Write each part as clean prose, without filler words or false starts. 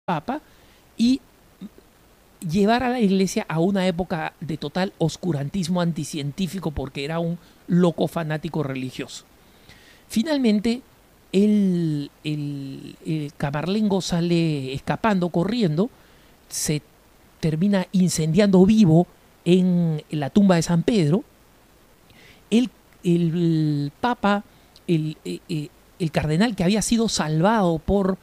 Papa y llevar a la iglesia a una época de total oscurantismo anticientífico porque era un loco fanático religioso. Finalmente, el camarlengo sale escapando, corriendo, se termina incendiando vivo en la tumba de San Pedro. El Papa, el cardenal que había sido salvado por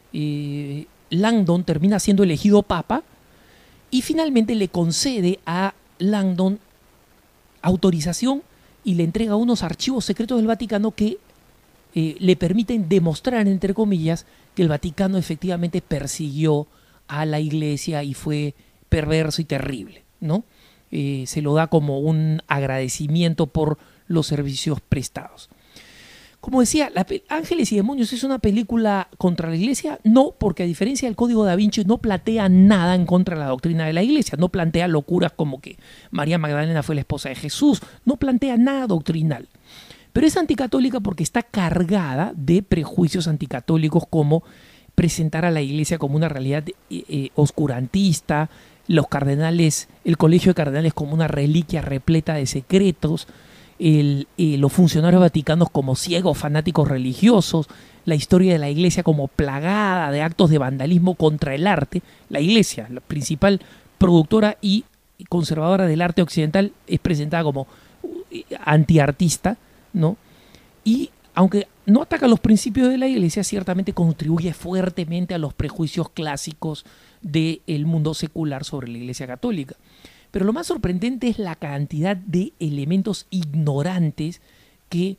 Langdon, termina siendo elegido Papa y finalmente le concede a Langdon autorización y le entrega unos archivos secretos del Vaticano que le permiten demostrar, entre comillas, que el Vaticano efectivamente persiguió a la iglesia y fue perverso y terrible, ¿no? Se lo da como un agradecimiento por los servicios prestados. Como decía, Ángeles y Demonios es una película contra la iglesia, no, porque a diferencia del Código Da Vinci no plantea nada en contra de la doctrina de la iglesia, no plantea locuras como que María Magdalena fue la esposa de Jesús, no plantea nada doctrinal. Pero es anticatólica porque está cargada de prejuicios anticatólicos como presentar a la iglesia como una realidad oscurantista, los cardenales, el colegio de cardenales como una reliquia repleta de secretos, los funcionarios vaticanos como ciegos fanáticos religiosos, la historia de la iglesia como plagada de actos de vandalismo contra el arte. La iglesia, la principal productora y conservadora del arte occidental, es presentada como antiartista, ¿no? Y aunque no ataca los principios de la iglesia, ciertamente contribuye fuertemente a los prejuicios clásicos del mundo secular sobre la iglesia católica. Pero lo más sorprendente es la cantidad de elementos ignorantes que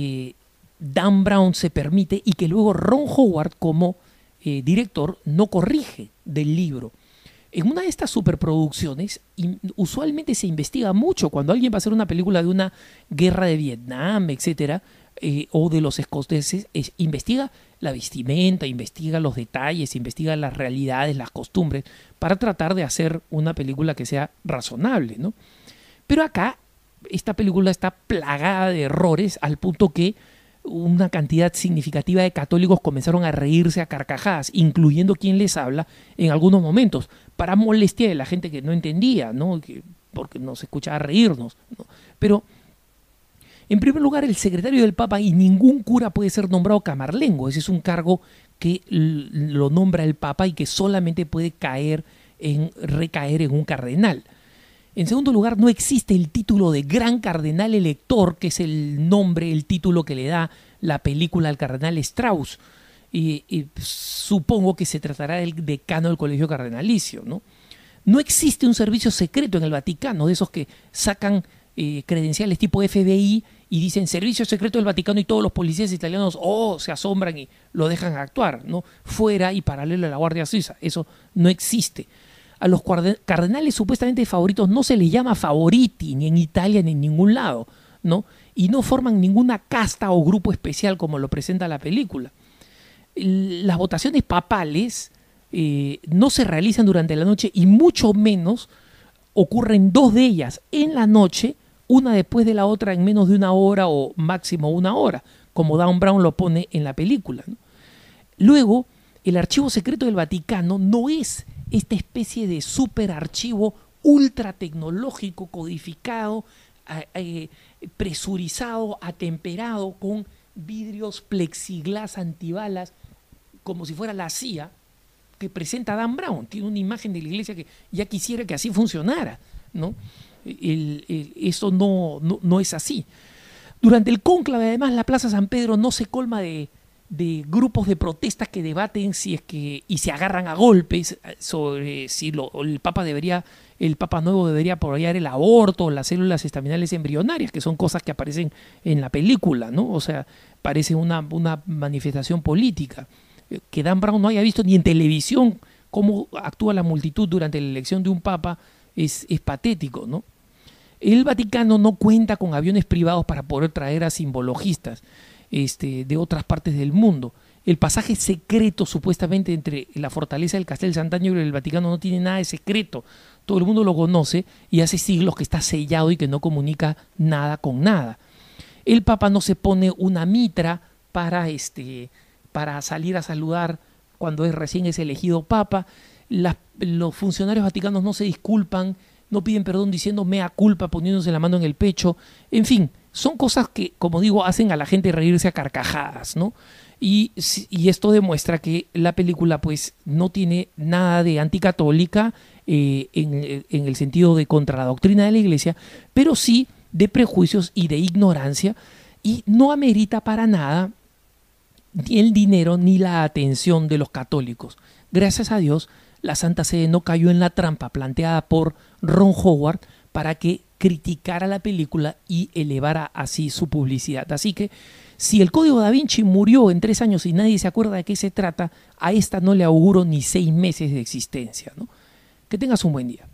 Dan Brown se permite y que luego Ron Howard, como director, no corrige del libro. En una de estas superproducciones, usualmente se investiga mucho. Cuando alguien va a hacer una película de una guerra de Vietnam, etcétera, o de los escoceses, investiga la vestimenta, investiga los detalles, investiga las realidades, las costumbres, para tratar de hacer una película que sea razonable, ¿no? Pero acá, esta película está plagada de errores al punto que una cantidad significativa de católicos comenzaron a reírse a carcajadas, incluyendo quien les habla en algunos momentos, para molestia de la gente que no entendía, ¿no? Porque nos escuchaba reírnos, ¿no? Pero, en primer lugar, el secretario del Papa y ningún cura puede ser nombrado camarlengo. Ese es un cargo que lo nombra el Papa y que solamente puede recaer en un cardenal. En segundo lugar, no existe el título de gran cardenal elector, que es el nombre, el título que le da la película al cardenal Strauss. Y supongo que se tratará del decano del colegio cardenalicio, ¿no? No existe un servicio secreto en el Vaticano, de esos que sacan credenciales tipo FBI y dicen servicio secreto del Vaticano y todos los policías italianos se asombran y lo dejan actuar, ¿no? Fuera y paralelo a la Guardia Suiza. Eso no existe. A los cardenales supuestamente favoritos no se les llama favoriti, ni en Italia ni en ningún lado, ¿no? Y no forman ninguna casta o grupo especial como lo presenta la película. Las votaciones papales no se realizan durante la noche y mucho menos ocurren dos de ellas en la noche, una después de la otra en menos de una hora o máximo una hora, como Dan Brown lo pone en la película, ¿no? Luego, el archivo secreto del Vaticano no es esta especie de superarchivo ultra tecnológico, codificado, presurizado, atemperado, con vidrios plexiglas antibalas, como si fuera la CIA, que presenta Dan Brown. Tiene una imagen de la iglesia que ya quisiera que así funcionara, ¿no? Eso no es así. Durante el cónclave, además, la Plaza San Pedro no se colma de grupos de protestas que debaten y se agarran a golpes sobre si el Papa nuevo debería apoyar el aborto o las células estaminales embrionarias, que son cosas que aparecen en la película, ¿no? O sea, parece una manifestación política. Que Dan Brown no haya visto ni en televisión cómo actúa la multitud durante la elección de un Papa es patético, ¿no? El Vaticano no cuenta con aviones privados para poder traer a simbologistas de otras partes del mundo. El pasaje secreto supuestamente entre la fortaleza del Castel Sant'Angelo y el Vaticano no tiene nada de secreto. Todo el mundo lo conoce y hace siglos que está sellado y que no comunica nada con nada. El Papa no se pone una mitra para salir a saludar cuando recién es elegido papa. Los funcionarios vaticanos no se disculpan, no piden perdón diciendo mea culpa, poniéndose la mano en el pecho. En fin, son cosas que, como digo, hacen a la gente reírse a carcajadas, ¿no? Y esto demuestra que la película pues no tiene nada de anticatólica en el sentido de contra la doctrina de la Iglesia, pero sí de prejuicios y de ignorancia, y no amerita para nada ni el dinero ni la atención de los católicos. Gracias a Dios, la Santa Sede no cayó en la trampa planteada por Ron Howard para que criticara la película y elevara así su publicidad. Así que si el Código Da Vinci murió en 3 años y nadie se acuerda de qué se trata, a esta no le auguro ni 6 meses de existencia, ¿no? Que tengas un buen día.